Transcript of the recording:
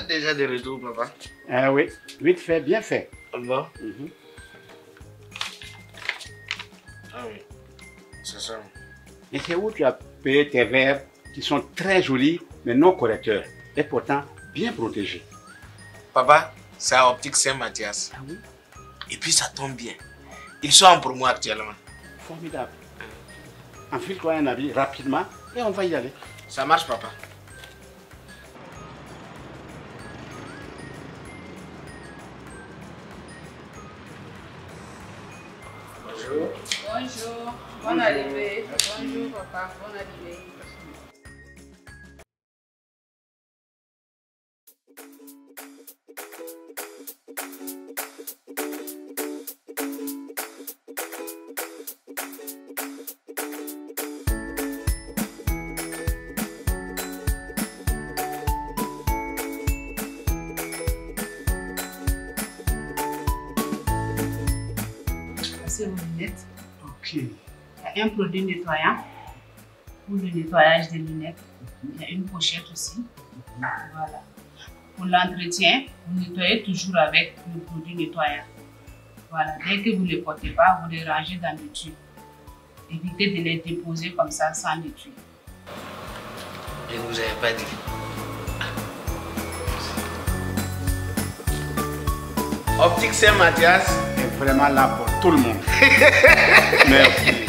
êtes déjà de retour, papa? Oui, vite fait, bien fait. Bon. Ah oui, c'est ça. Et c'est où tu as payé tes verres qui sont très jolis, mais non correcteurs, et pourtant bien protégés? Papa, c'est à Optique Saint-Mathias. Ah oui? Et puis ça tombe bien. Ils sont en promo actuellement. Formidable. Enfile-toi un habit rapidement et on va y aller. Ça marche, papa. Bonjour. Bonjour. Bonne arrivée. Bonjour, papa. Bonne arrivée. C'est vos lunettes. Ok. Il y a un produit nettoyant pour le nettoyage des lunettes. Il y a une pochette aussi. Voilà. Pour l'entretien, vous nettoyez toujours avec le produit nettoyant. Voilà. Dès que vous ne les portez pas, vous les rangez dans le tube. Évitez de les déposer comme ça sans le tube. Je ne vous avais pas dit. Optique Saint-Mathias est vraiment là pour tout le monde. Merci.